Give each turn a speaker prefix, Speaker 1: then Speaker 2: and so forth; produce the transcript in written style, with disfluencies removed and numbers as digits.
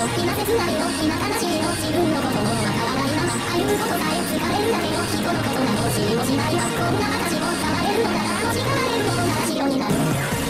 Speaker 1: の今切ないの今悲しいの自分のこともわからないまま歩むことさえ疲れるだけの人のことなど知りもしないわこんな私も変われるのならもし変われることなら白になる